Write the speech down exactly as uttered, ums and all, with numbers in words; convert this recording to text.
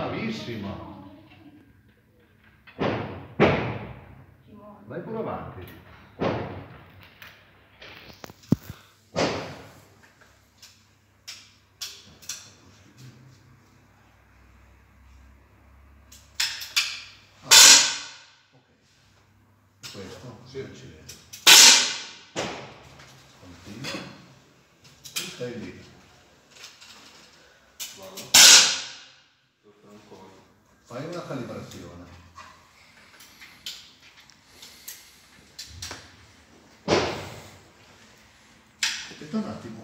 bravissima. Vai pure avanti. Ah, ok. Questo si accende. Continua. Tu stai lì. Fai una calibrazione. Aspetta un attimo.